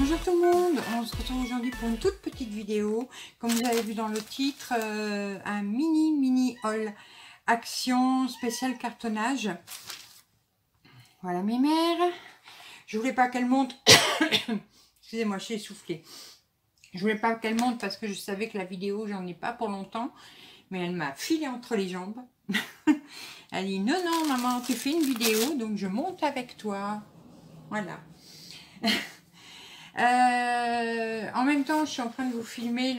Bonjour tout le monde, on se retrouve aujourd'hui pour une toute petite vidéo. Comme vous avez vu dans le titre, un mini haul action spécial cartonnage. Voilà mes mères. Je voulais pas qu'elle monte. Excusez-moi, je suis essoufflée. Je voulais pas qu'elle monte parce que je savais que la vidéo, j'en ai pas pour longtemps. Mais elle m'a filé entre les jambes. Elle dit non, non maman, tu fais une vidéo, donc je monte avec toi. Voilà. En même temps, je suis en train de vous filmer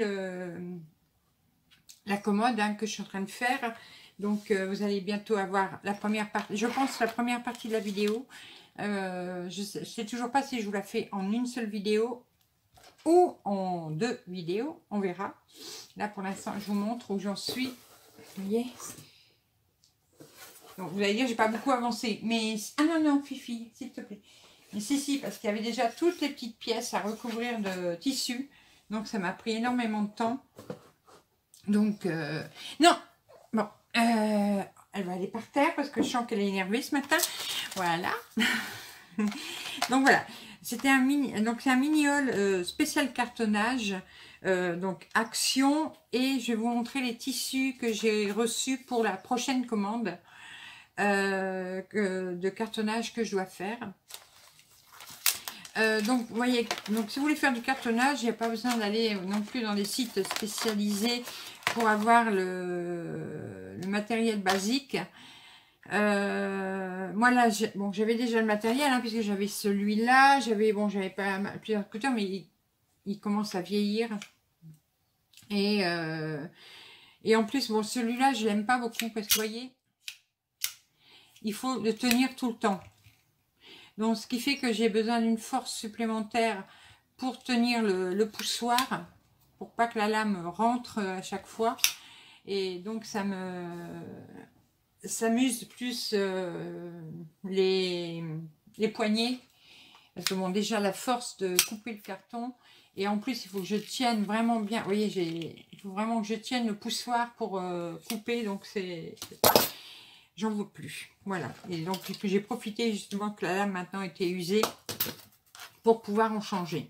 la commode que je suis en train de faire. Donc, vous allez bientôt avoir la première partie, je pense la première partie de la vidéo. Je ne sais toujours pas si je vous la fais en une seule vidéo ou en deux vidéos. On verra. Là, pour l'instant, je vous montre où j'en suis. Vous voyez? Donc, vous allez dire, j'ai pas beaucoup avancé. Mais, ah non, non, Fifi, s'il te plaît. Mais si, parce qu'il y avait déjà toutes les petites pièces à recouvrir de tissu. Donc, ça m'a pris énormément de temps. Donc, non. Bon, elle va aller par terre parce que je sens qu'elle est énervée ce matin. Voilà. Donc, voilà. C'était un mini, donc c'est un mini haul spécial cartonnage. Donc, action. Et je vais vous montrer les tissus que j'ai reçus pour la prochaine commande de cartonnage que je dois faire. Donc, vous voyez, donc si vous voulez faire du cartonnage, il n'y a pas besoin d'aller non plus dans des sites spécialisés pour avoir le matériel basique. Moi là, bon, j'avais déjà le matériel puisque j'avais celui-là, j'avais pas plusieurs couteurs, mais il commence à vieillir. Et en plus, bon, celui-là, je l'aime pas beaucoup parce que vous voyez, il faut le tenir tout le temps. Donc, ce qui fait que j'ai besoin d'une force supplémentaire pour tenir le poussoir, pour pas que la lame rentre à chaque fois. Et donc, ça s'amuse plus les poignets. Parce que bon, déjà, la force de couper le carton. Et en plus, il faut que je tienne vraiment bien. Vous voyez, il faut vraiment que je tienne le poussoir pour couper. Donc, j'en veux plus. Voilà. Et donc, j'ai profité justement que la lame maintenant était usée pour pouvoir en changer.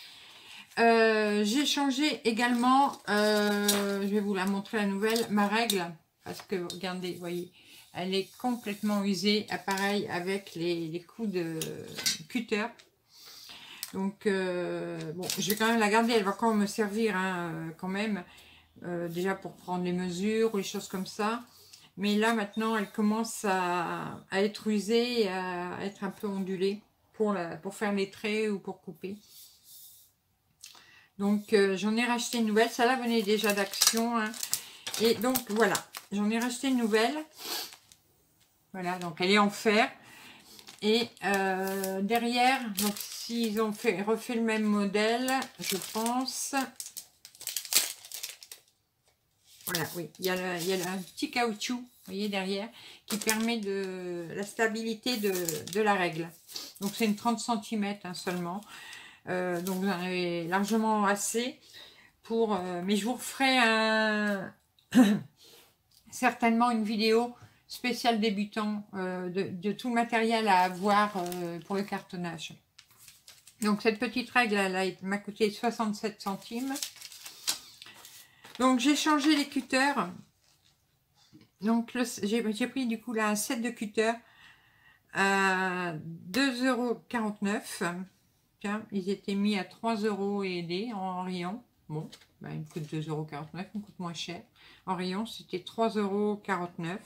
J'ai changé également, je vais vous la montrer la nouvelle, ma règle. Parce que, regardez, vous voyez, elle est complètement usée. Pareil avec les coups de cutter. Donc, bon, je vais quand même la garder. Elle va quand même me servir, quand même. Déjà pour prendre les mesures ou les choses comme ça. Mais là, maintenant, elle commence à être usée et à être un peu ondulée pour faire les traits ou pour couper. Donc, j'en ai racheté une nouvelle. Ça là venait déjà d'Action. Et donc, voilà. J'en ai racheté une nouvelle. Voilà, donc elle est en fer. Et derrière, donc s'ils ont refait le même modèle, je pense... Voilà, oui, il y a un petit caoutchouc, vous voyez, derrière, qui permet la stabilité de la règle. Donc, c'est une 30 cm seulement. Donc, vous en avez largement assez pour... mais je vous referai certainement une vidéo spéciale débutant de tout le matériel à avoir pour le cartonnage. Donc, cette petite règle, elle m'a coûté 67 centimes. Donc, j'ai changé les cutters. Donc, j'ai pris du coup là un set de cutters à 2,49 €. Tiens, ils étaient mis à 3 € et des en rayon. Bon, ben, ils me coûtent 2,49 €, ils me coûtent moins cher. En rayon, c'était 3,49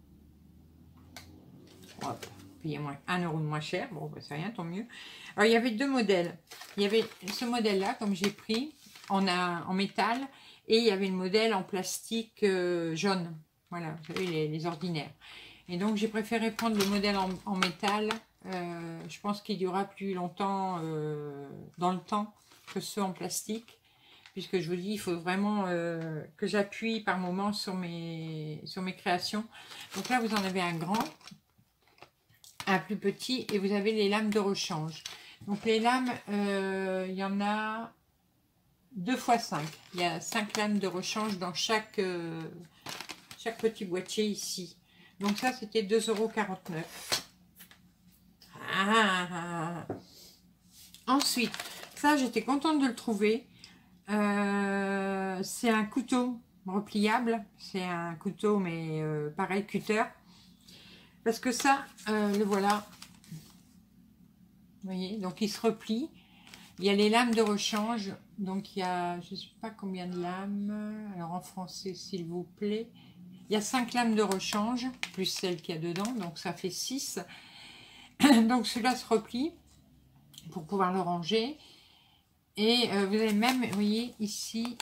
€. Hop, payez moins 1 € de moins cher. Bon, ben, c'est rien, tant mieux. Alors, il y avait deux modèles. Il y avait ce modèle-là, comme j'ai pris, en métal. Et il y avait le modèle en plastique jaune. Voilà, vous savez, les ordinaires. Et donc, j'ai préféré prendre le modèle en métal. Je pense qu'il durera plus longtemps dans le temps que ceux en plastique. Puisque je vous dis, il faut vraiment que j'appuie par moment sur mes créations. Donc là, vous en avez un grand, un plus petit, et vous avez les lames de rechange. Donc les lames, il y en a 2 x 5. Il y a 5 lames de rechange dans chaque petit boîtier ici. Donc ça, c'était 2,49 €. Ensuite, Ça, j'étais contente de le trouver. C'est un couteau repliable. C'est un couteau, mais pareil, cutter. Parce que ça, le voilà. Vous voyez, donc il se replie. Il y a les lames de rechange. Donc il y a, je ne sais pas combien de lames. Alors en français, s'il vous plaît. Il y a 5 lames de rechange, plus celle qu'il y a dedans. Donc ça fait 6. Donc celui-là se replie pour pouvoir le ranger. Et vous avez même, vous voyez, ici,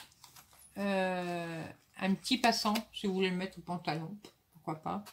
un petit passant, si vous voulez le mettre au pantalon. Pourquoi pas.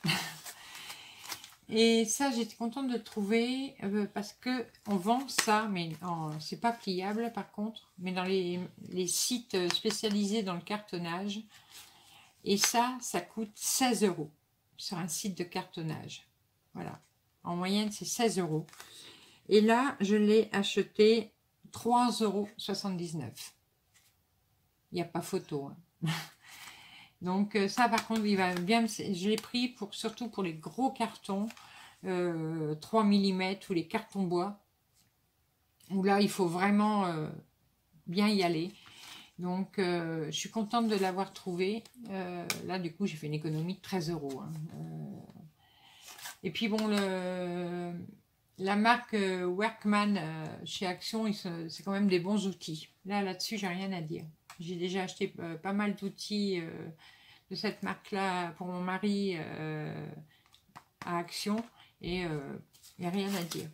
Et ça, j'étais contente de le trouver parce que on vend ça, mais c'est pas pliable par contre, mais dans les sites spécialisés dans le cartonnage. Et ça coûte 16 € sur un site de cartonnage. Voilà. En moyenne, c'est 16 €. Et là, je l'ai acheté 3,79 €. Il n'y a pas photo. Hein. Donc ça, par contre, il va bien. Je l'ai pris pour, surtout pour les gros cartons, 3 mm ou les cartons bois, où là, il faut vraiment bien y aller. Donc, je suis contente de l'avoir trouvé. Là, du coup, j'ai fait une économie de 13 €. Hein. Et puis, bon, la marque Workman chez Action, c'est quand même des bons outils. Là-dessus, j'ai rien à dire. J'ai déjà acheté pas mal d'outils de cette marque-là pour mon mari à Action. Et il n'y a rien à dire.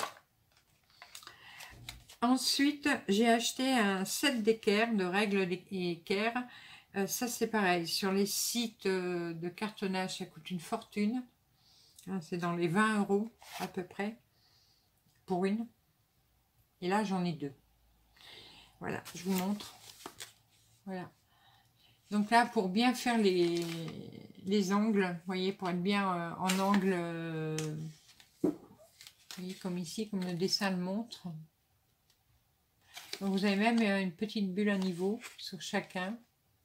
Ensuite, j'ai acheté un set d'équerre, de règles d'équerre. Ça, c'est pareil. Sur les sites de cartonnage, ça coûte une fortune. C'est dans les 20 € à peu près pour une. Et là, j'en ai 2. Voilà, je vous montre. Voilà. Donc là, pour bien faire les angles, vous voyez, pour être bien en angle, vous voyez, comme ici, comme le dessin le montre. Donc vous avez même une petite bulle à niveau sur chacun.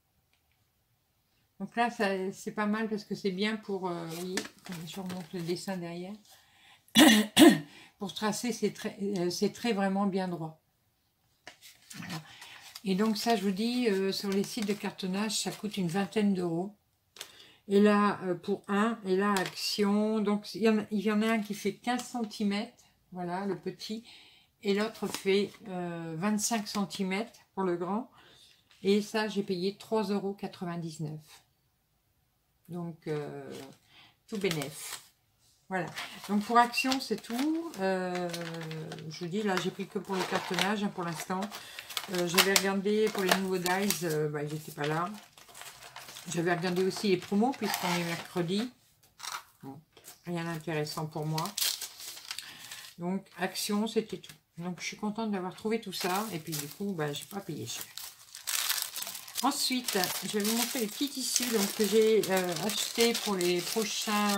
Donc là, c'est pas mal parce que c'est bien pour, vous voyez, je remonte le dessin derrière. Pour tracer ces traits vraiment bien droits. Voilà. Et donc ça, je vous dis, sur les sites de cartonnage, ça coûte une vingtaine d'euros. Et là, pour un, et là, Action, donc il y en a un qui fait 15 cm, voilà, le petit, et l'autre fait 25 cm pour le grand. Et ça, j'ai payé 3,99 €. Donc, tout bénef. Voilà. Donc, pour Action, c'est tout. Je vous dis, là, j'ai pris que pour le cartonnage, hein, pour l'instant. J'avais regardé pour les nouveaux dies, ils n'étaient pas là. J'avais regardé aussi les promos, puisqu'on est mercredi. Bon, rien d'intéressant pour moi. Donc, Action, c'était tout. Donc, je suis contente d'avoir trouvé tout ça. Et puis, du coup, je n'ai pas payé cher. Ensuite, je vais vous montrer les petits tissus donc, que j'ai achetés pour les prochains...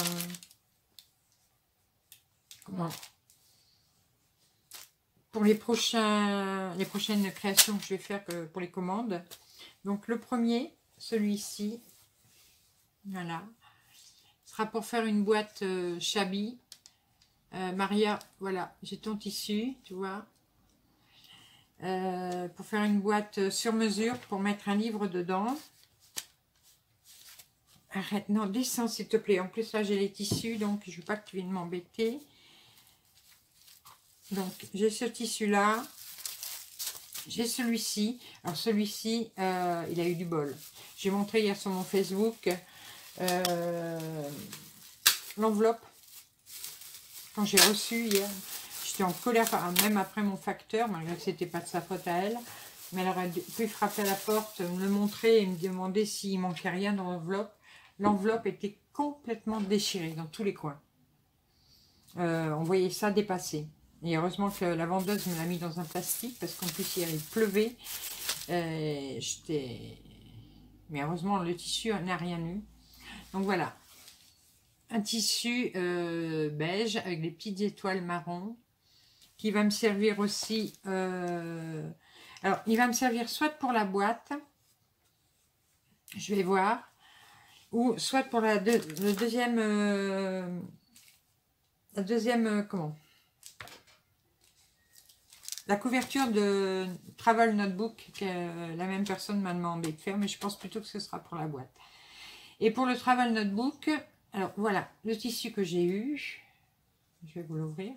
Comment ? Pour les prochaines créations que je vais faire pour les commandes. Donc, le premier, celui-ci, voilà, sera pour faire une boîte Shabby. Maria, voilà, j'ai ton tissu, tu vois. Pour faire une boîte sur mesure, pour mettre un livre dedans. Arrête, non, descends s'il te plaît. En plus, là, j'ai les tissus, donc je ne veux pas que tu viennes m'embêter. Donc, j'ai ce tissu-là. J'ai celui-ci. Alors, celui-ci, il a eu du bol. J'ai montré hier sur mon Facebook l'enveloppe. Quand j'ai reçu hier, j'étais en colère, même après mon facteur, malgré que ce n'était pas de sa faute à elle. Mais elle aurait pu frapper à la porte, me le montrer et me demander s'il manquait rien dans l'enveloppe. L'enveloppe était complètement déchirée dans tous les coins. On voyait ça dépasser. Et heureusement que la vendeuse me l'a mis dans un plastique parce qu'en plus hier il pleuvait. Mais heureusement le tissu n'a rien eu. Donc voilà. Un tissu beige avec des petites étoiles marron qui va me servir aussi. Alors il va me servir soit pour la boîte. Je vais voir. Ou soit pour la deuxième, comment la couverture de Travel Notebook que la même personne m'a demandé de faire, mais je pense plutôt que ce sera pour la boîte. Et pour le Travel Notebook, alors voilà le tissu que j'ai eu. Je vais vous l'ouvrir.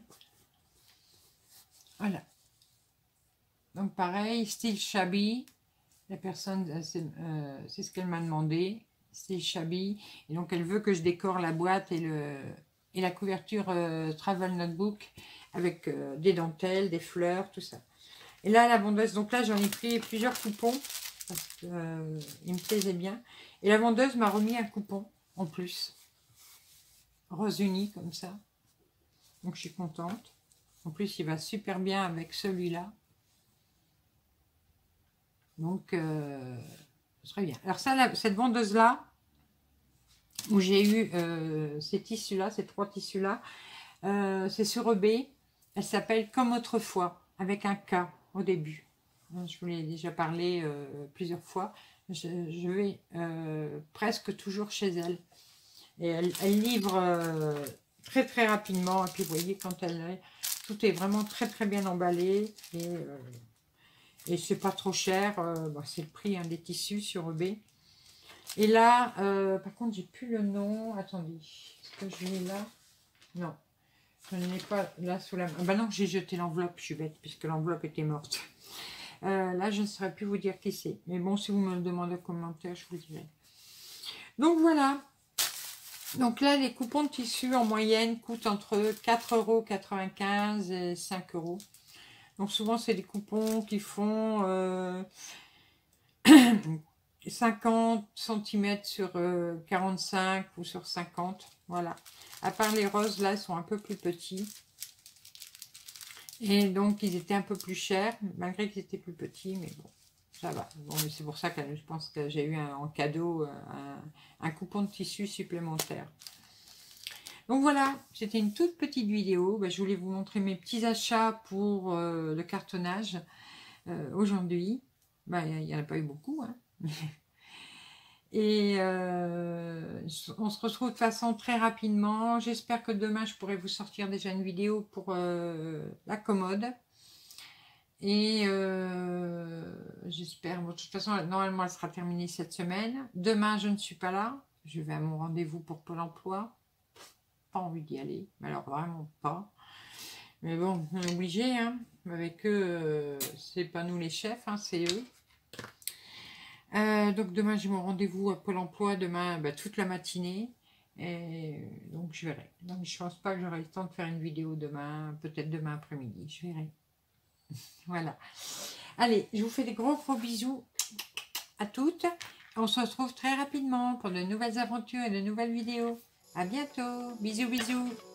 Voilà. Donc pareil, style shabby. La personne, c'est ce qu'elle m'a demandé, style shabby. Et donc elle veut que je décore la boîte et la couverture Travel Notebook avec des dentelles, des fleurs, tout ça. Et là, la vendeuse, donc là j'en ai pris plusieurs coupons parce qu'ils me plaisaient bien. Et la vendeuse m'a remis un coupon en plus, rose uni comme ça. Donc je suis contente. En plus, il va super bien avec celui-là. Donc, ce serait bien. Alors ça, cette vendeuse-là, où j'ai eu ces tissus-là, ces 3 tissus-là, c'est sur eBay. Elle s'appelle Comme autrefois, avec un K au début. Je vous l'ai déjà parlé plusieurs fois. Je vais presque toujours chez elle. Et elle livre très très rapidement. Et puis vous voyez, quand tout est vraiment très très bien emballé. Et c'est pas trop cher. C'est le prix des tissus sur eBay. Et là, par contre, j'ai plus le nom. Attendez, est-ce que je l'ai là? Non, je ne l'ai pas là sous la main. Ah bah non, j'ai jeté l'enveloppe, je suis bête, puisque l'enveloppe était morte. Là, je ne saurais plus vous dire qui c'est. Mais bon, si vous me le demandez en commentaire, je vous dirai. Donc voilà. Donc là, les coupons de tissu en moyenne coûtent entre 4,95 € et 5 €. Donc souvent, c'est des coupons qui font 50 cm sur 45 ou sur 50. Voilà. À part les roses, là, ils sont un peu plus petits. Et donc, ils étaient un peu plus chers, malgré qu'ils étaient plus petits, mais bon, ça va. Bon, c'est pour ça que je pense que j'ai eu en cadeau un coupon de tissu supplémentaire. Donc voilà, c'était une toute petite vidéo. Je voulais vous montrer mes petits achats pour le cartonnage aujourd'hui. Il n'y en a pas eu beaucoup, hein. Et on se retrouve de façon très rapidement. J'espère que demain, je pourrai vous sortir déjà une vidéo pour la commode. Et j'espère, bon, de toute façon, normalement, elle sera terminée cette semaine. Demain, je ne suis pas là. Je vais à mon rendez-vous pour Pôle emploi. Pas envie d'y aller, mais alors vraiment pas. Mais bon, on est obligé, hein. Avec eux, c'est pas nous les chefs, hein, c'est eux. Donc demain j'ai mon rendez-vous à Pôle emploi, demain toute la matinée, et donc je verrai. Donc je pense pas que j'aurai le temps de faire une vidéo demain, peut-être demain après-midi, je verrai. Voilà. Allez, je vous fais des gros bisous à toutes. On se retrouve très rapidement pour de nouvelles aventures et de nouvelles vidéos. À bientôt, bisous bisous.